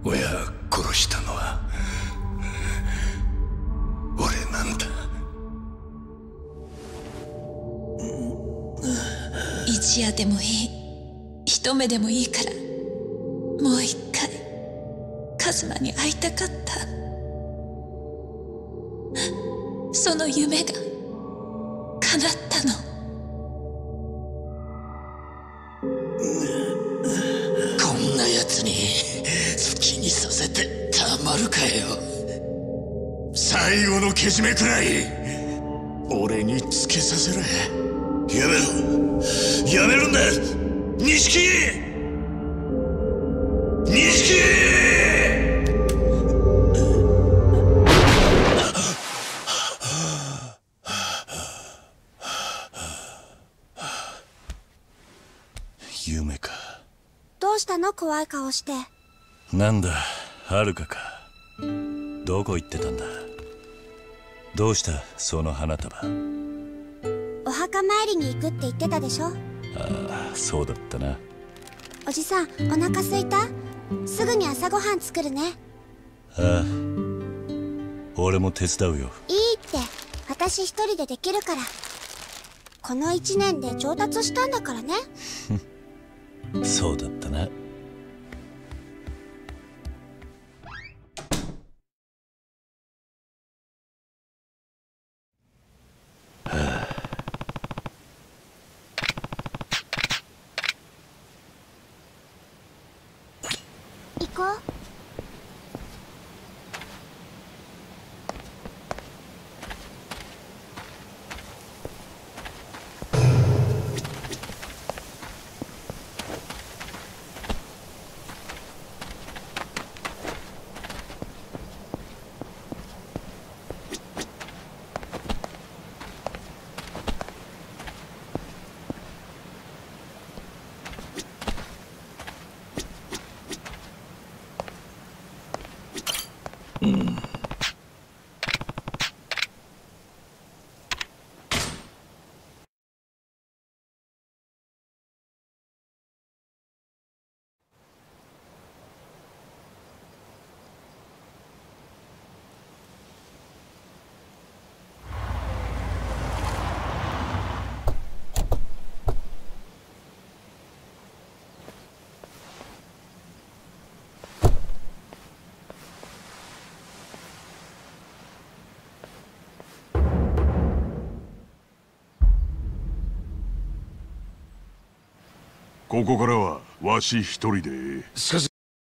親殺したのは俺なんだ。 一夜でもいい、一目でもいいからもう一回カズマに会いたかった。その夢が叶ったの。 こんな奴に好きにさせてたまるかよ。最後のけじめくらい俺につけさせろ。 やめろ、やめるんだ錦夢か。 どうしたの、怖い顔して。 なんだ、遥か。どこ行ってたんだ。どうしたその花束。 お墓参りに行くって言ってたでしょ。 ああ、そうだったな。 おじさん、お腹すいた？すぐに朝ごはん作るね。 ああ、俺も手伝うよ。 いいって、私一人でできるから。この1年で上達したんだからね。 そうだったな。 行こう。 ここからはわし一人で。 しかし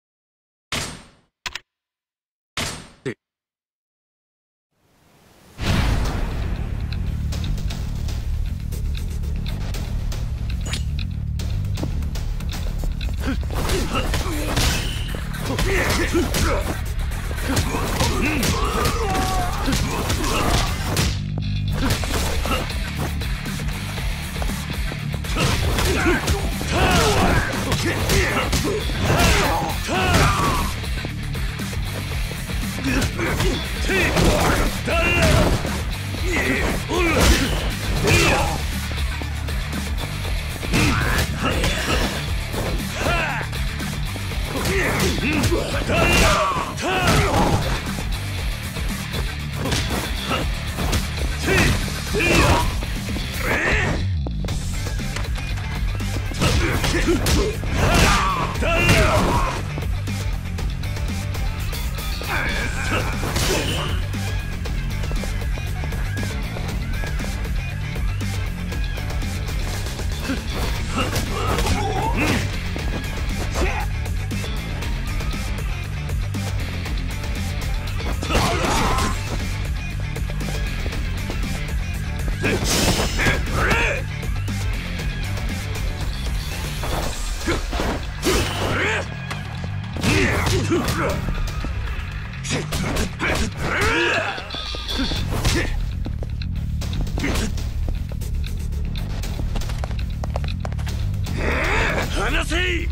離せ。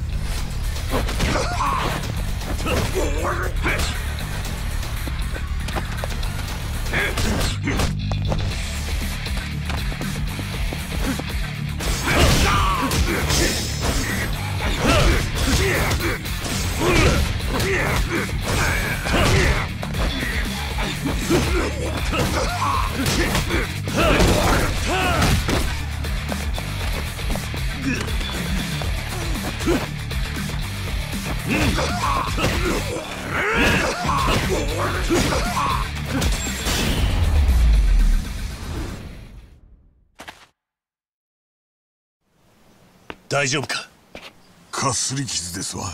大丈夫か？ かすり傷ですわ。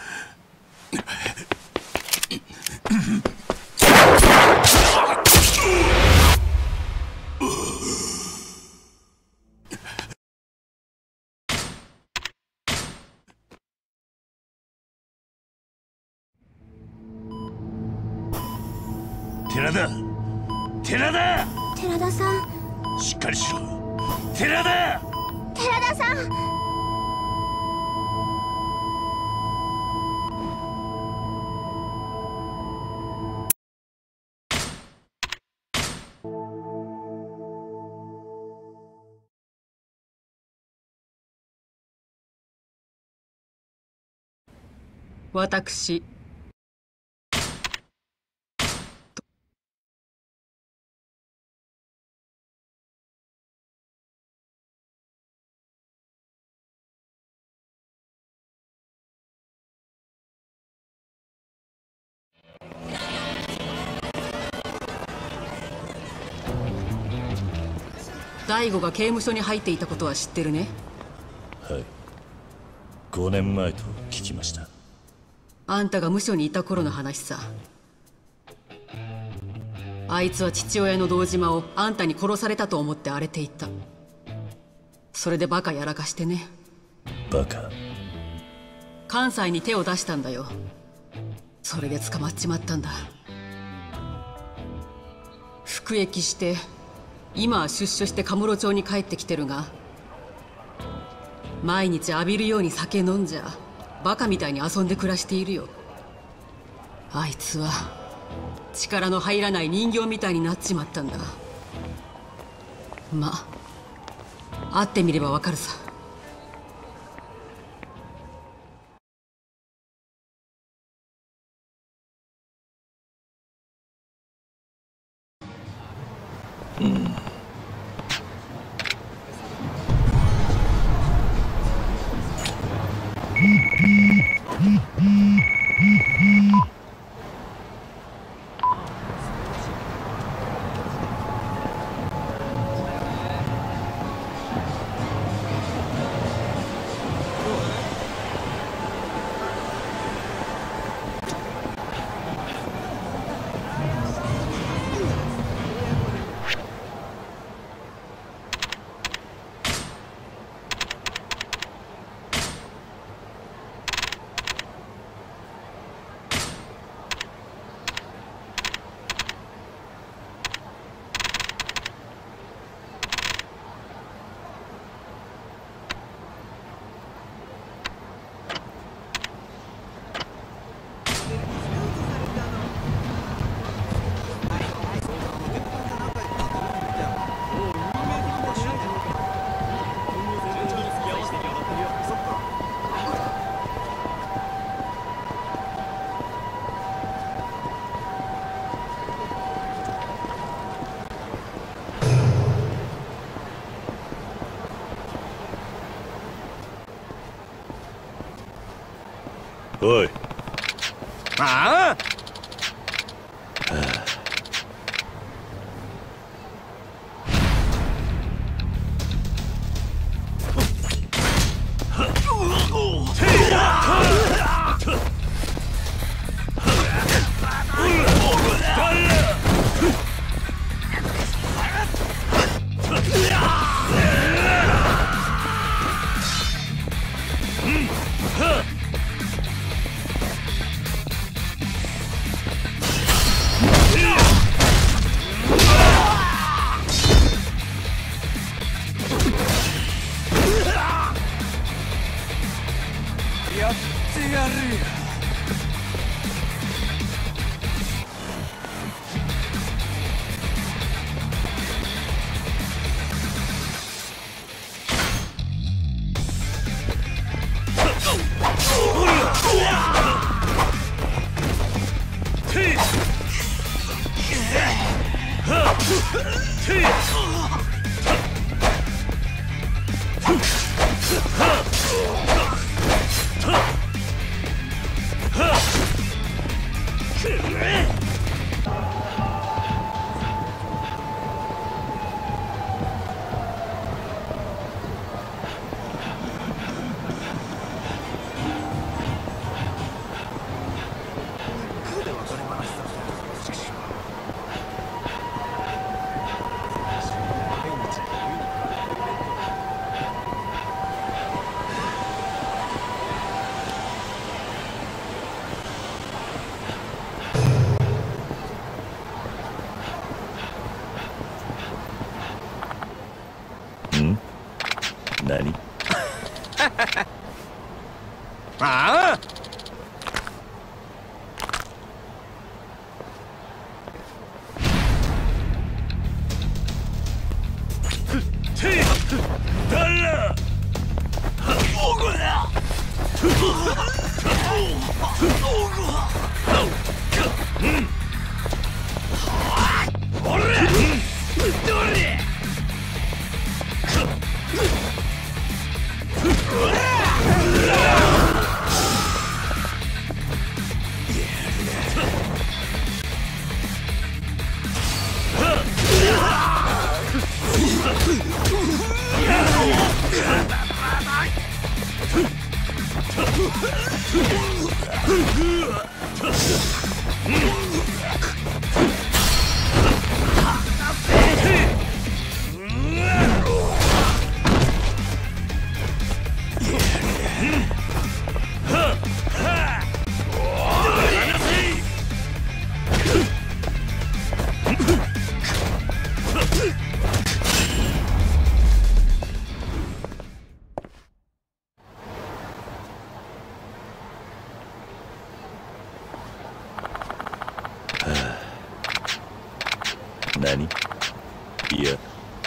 寺田、寺田、 寺田さん、 しっかりしろ。寺田、 寺田さん。 私大吾が刑務所に入っていたことは知ってるね。 はい、5年前と聞きました。 あんたが無所にいた頃の話さ。あいつは父親の堂島をあんたに殺されたと思って荒れていた。それでバカやらかしてね。 バカ？ 関西に手を出したんだよ。それで捕まっちまったんだ。服役して今は出所してカムロ町に帰ってきてるが、毎日浴びるように酒飲んじゃバカみたいに遊んで暮らしているよ。あいつは力の入らない人形みたいになっちまったんだ。まあ会ってみればわかるさ。 おい。 ああ。 何？ ああ、 何？いや、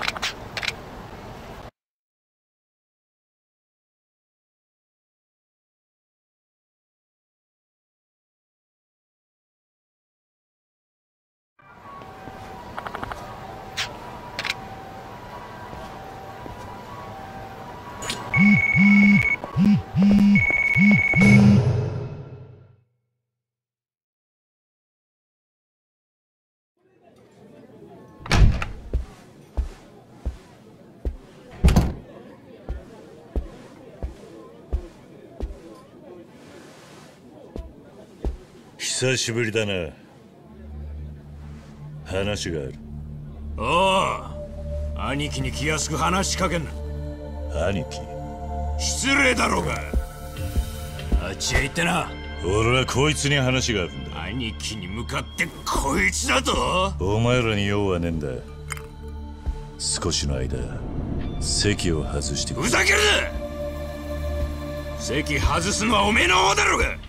久しぶりだな。話がある。 おお、兄貴に気安く話しかけんな。 兄貴？ 失礼だろうが。あっちへ行ってな。 俺はこいつに話があるんだ。 兄貴に向かってこいつだと？ お前らに用はねえんだ。少しの間席を外してくれ。 ふざけるな。席外すのはおめえの方だろうが。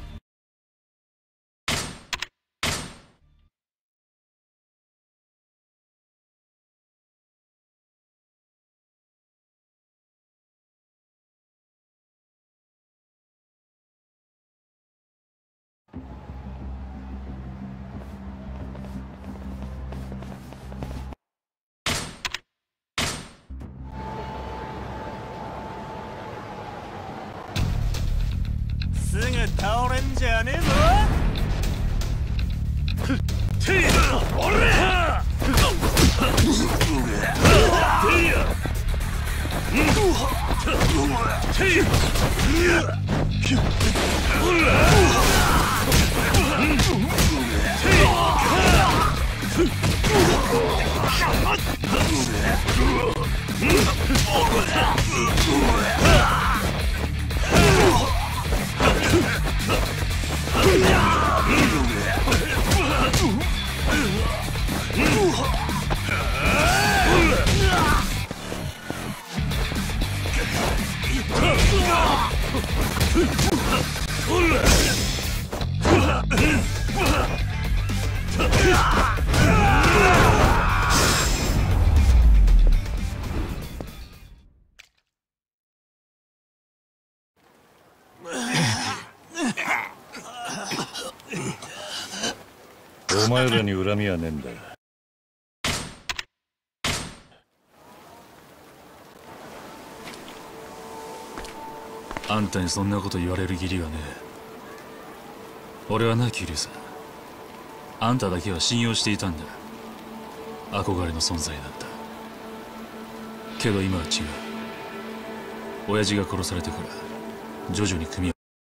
すぐ倒れんじゃねえぞ。 お前らに恨みはねえんだ。 あんたにそんなこと言われる義理はねえ。俺はな、キリュウさん、あんただけは信用していたんだ。憧れの存在だった。けど今は違う。親父が殺されてから徐々に組み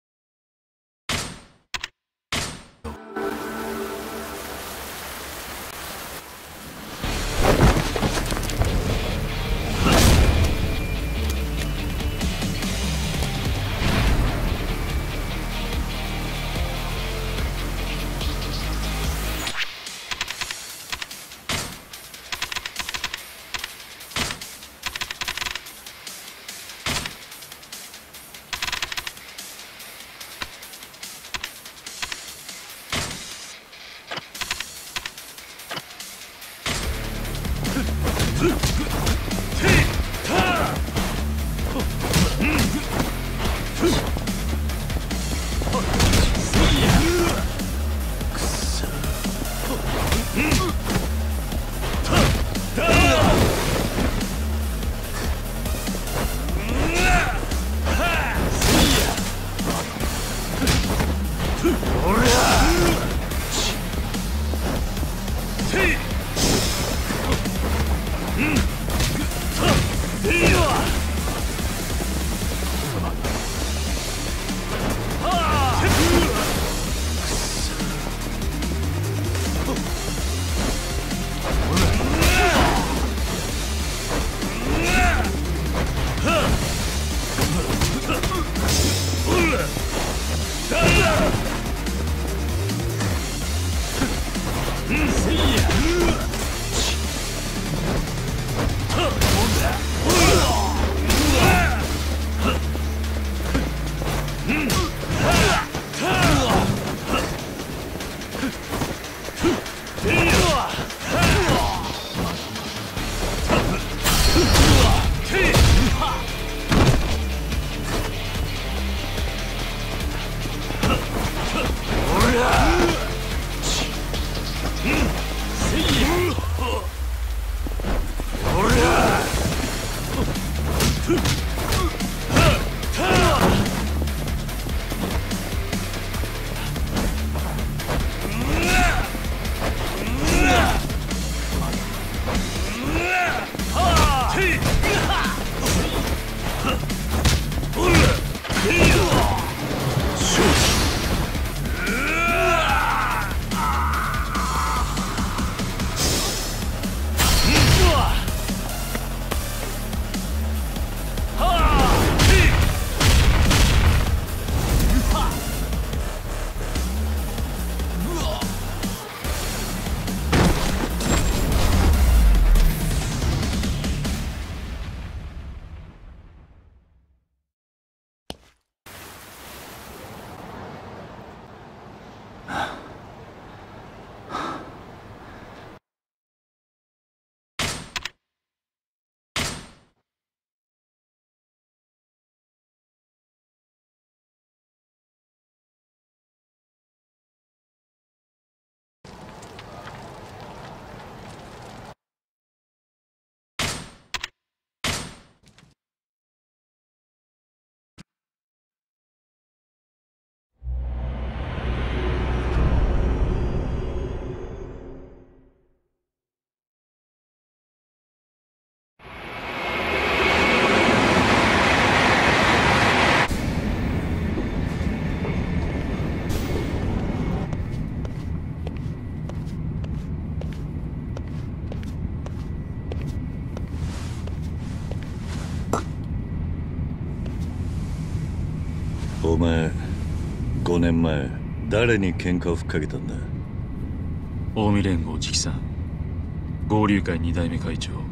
お前、5年前誰に喧嘩をふっかけたんだ？ 近江連合直参合流会2代目会長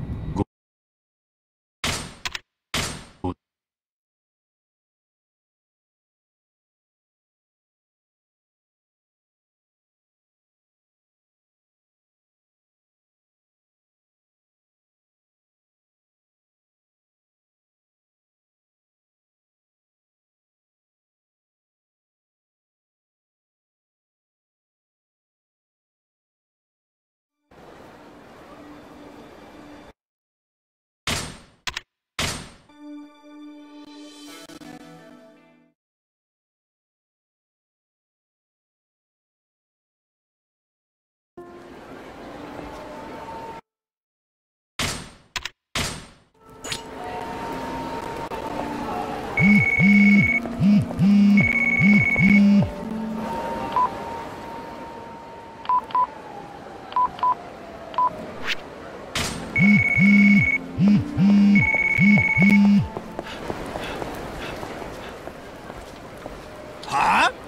はあ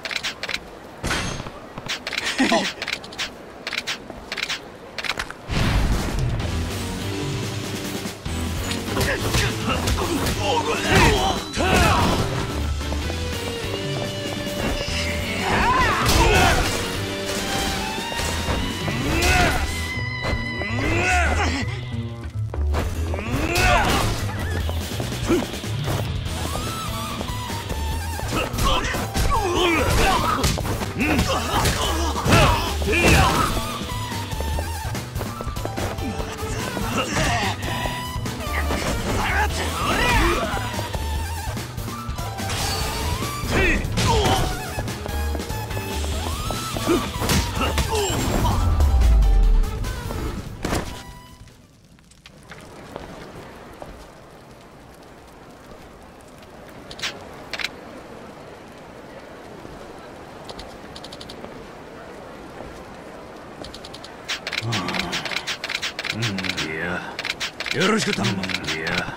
よろしく頼む。いや。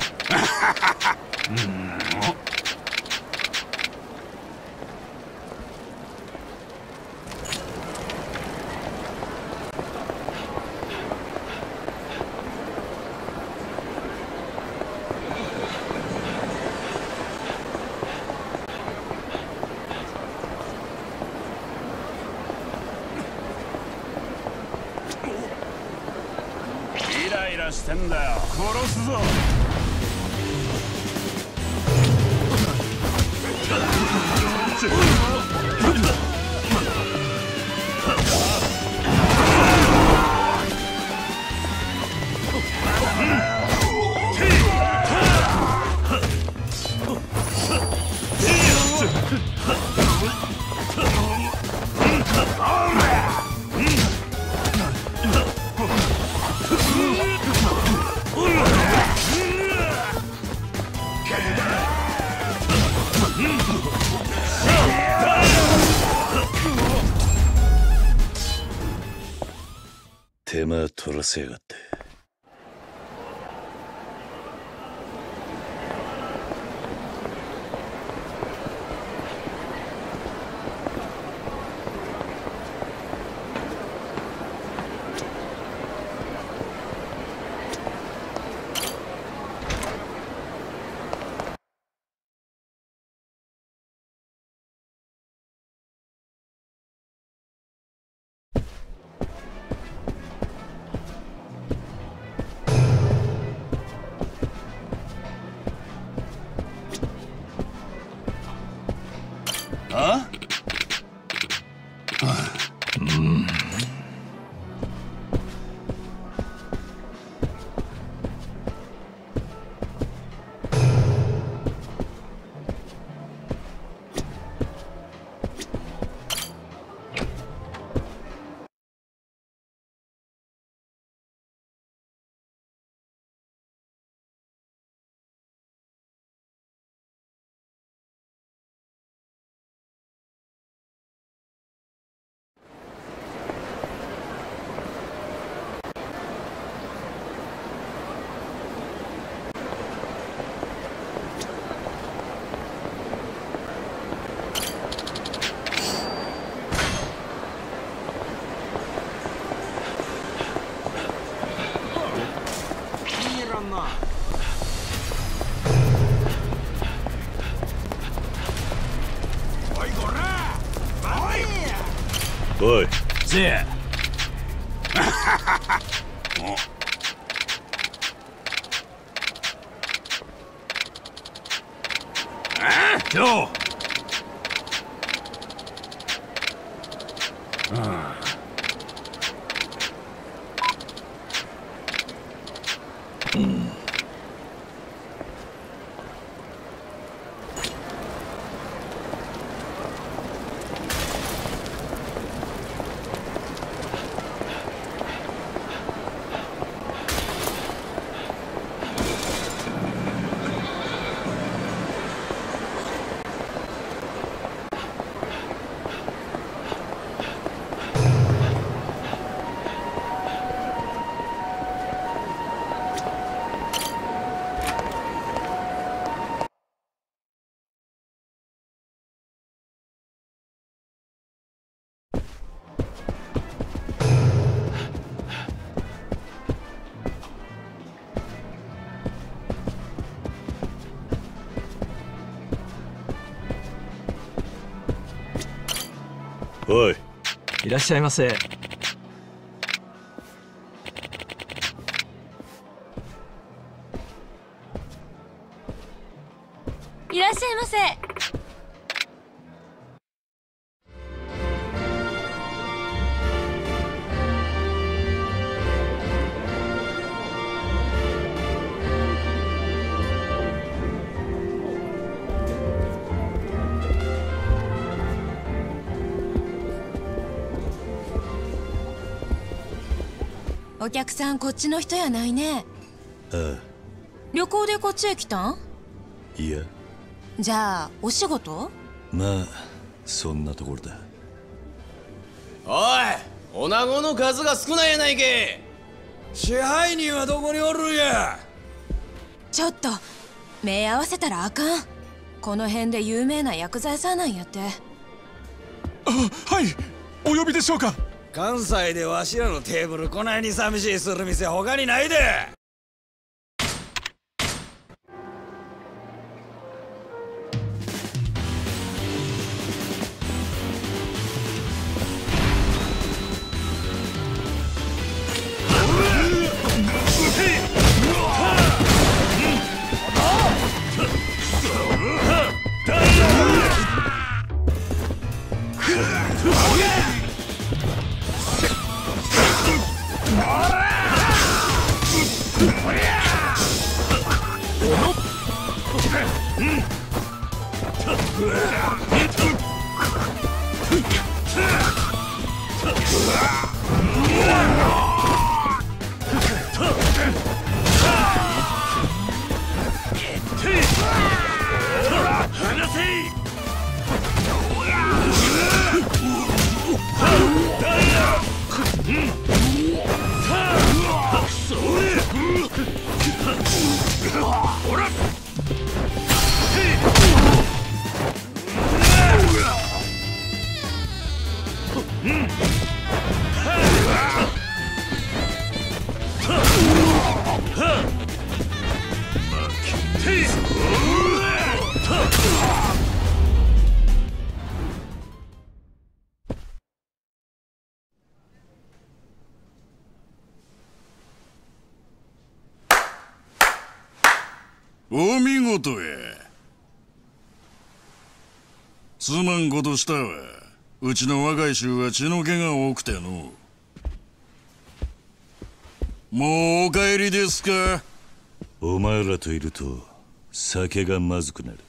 イライラしてんだよ。殺すぞ。 手間取らせやがって。 あ？ おい、 せや。今日。 おい、 いらっしゃいませ。 いらっしゃいませ。お客さんこっちの人やないね。 ああ、 旅行でこっちへ来たん？ いや、 じゃあお仕事？ まあそんなところだ。 おい、女子の数が少ないやないけ。支配人はどこにおるんや。 ちょっと目合わせたらあかん。この辺で有名な薬剤さんなんやって。 あ、はい、お呼びでしょうか。 関西でわしらのテーブルこないに寂しいする店他にないで。 お見事や。すまんことしたわ。うちの若い衆は血の気が多くての。もうお帰りですか。 お前らといると酒がまずくなる。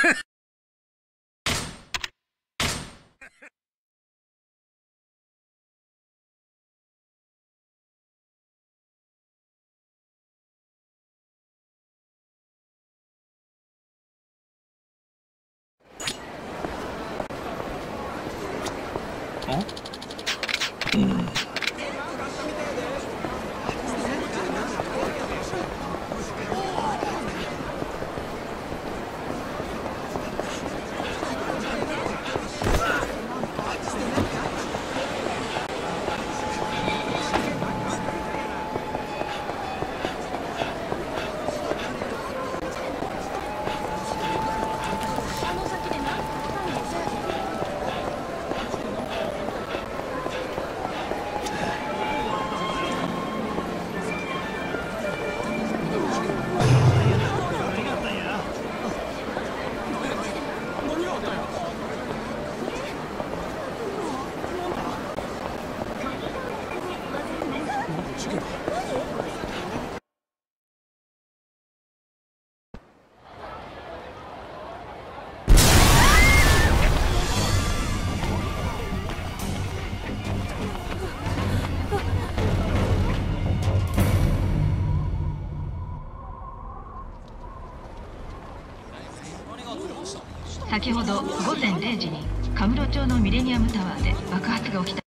先ほど午前0時に神室町のミレニアムタワーで爆発が起きた。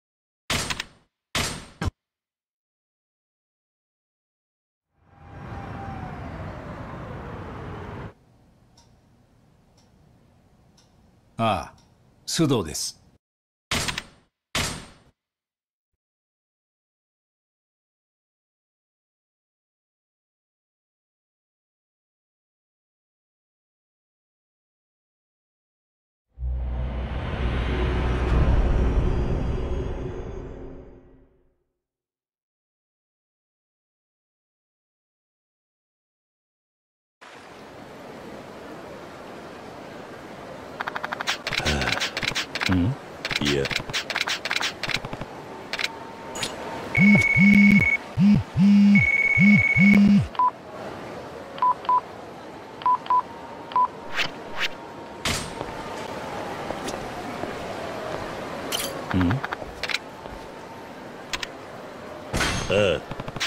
ああ、須藤です。 いや。ああ。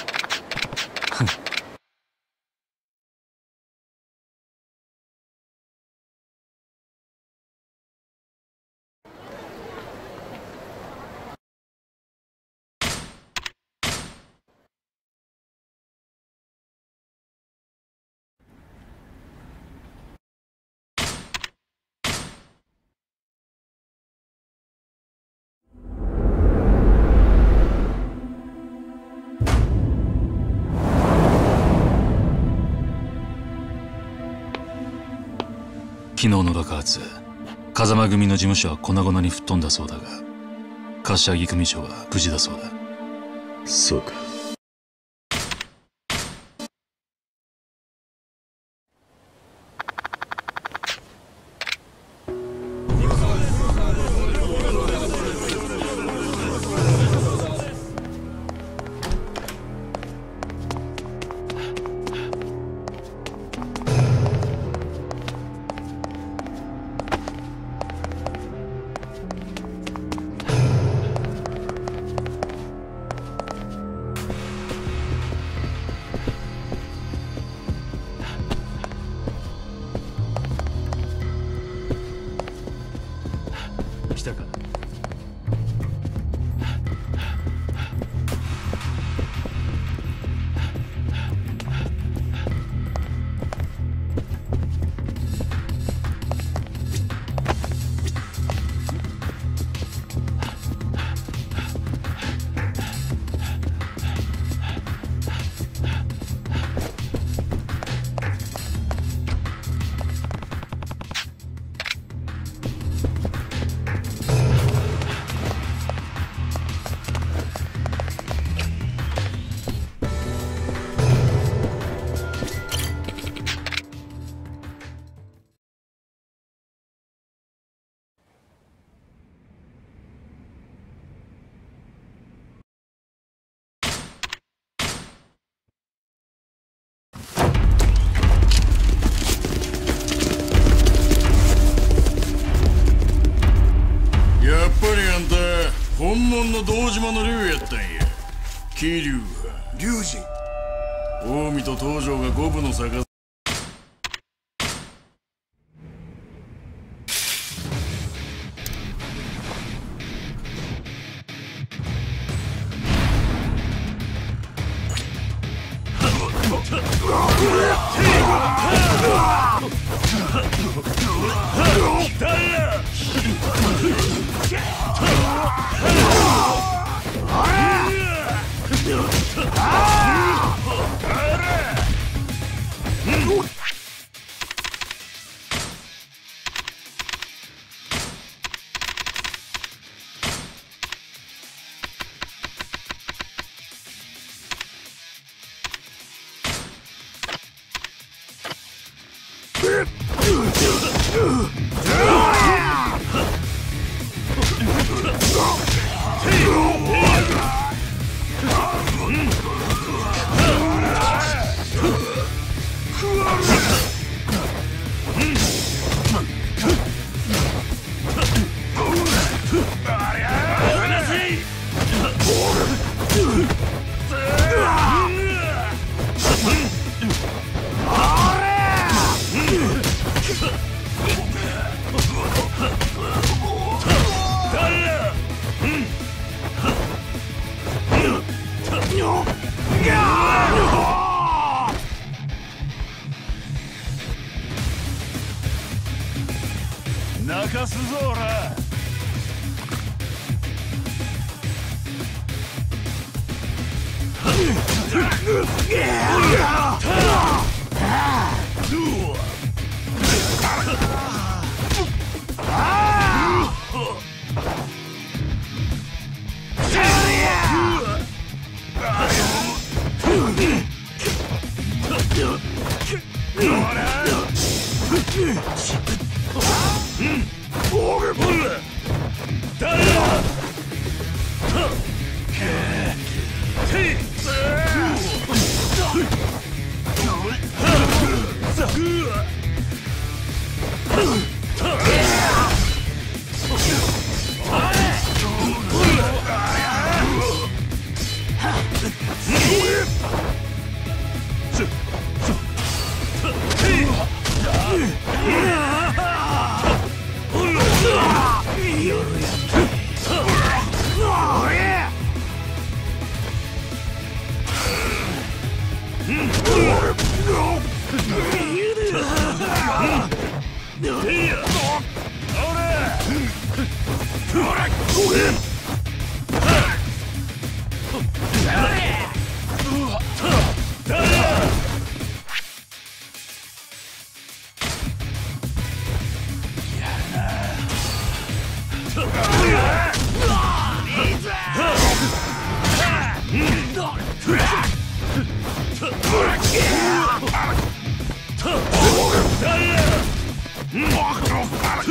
昨日の爆発、風間組の事務所は粉々に吹っ飛んだそうだが、柏木組長は無事だそうだ。 そうか。 来たか。 やっぱりあんた本物の堂島の竜やったんや。桐生は龍二。 近江と東条が五分の差が泣かすぞおら。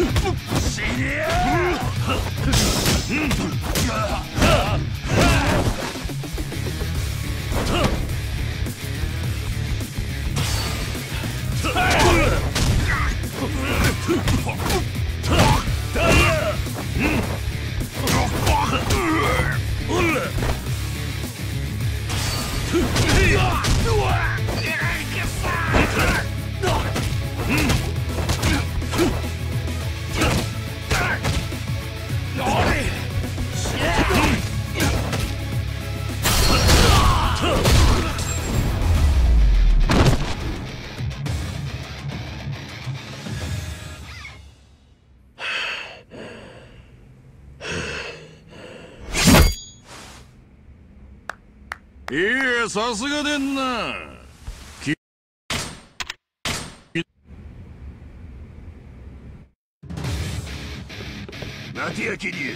いや、さすがでんな。 待てやキリュウ。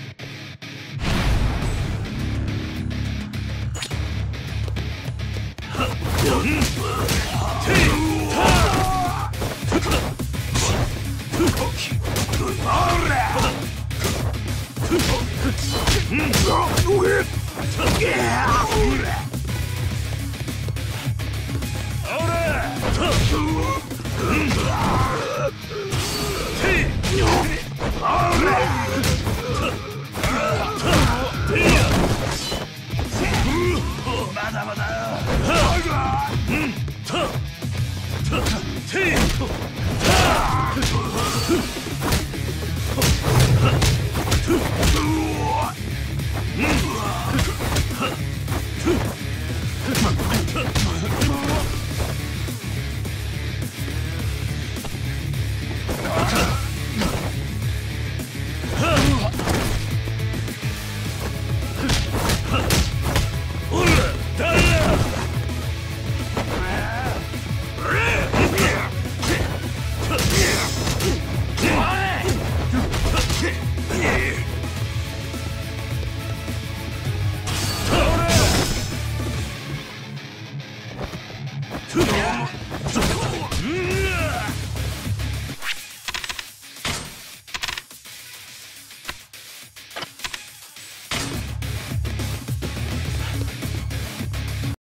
まだまだ。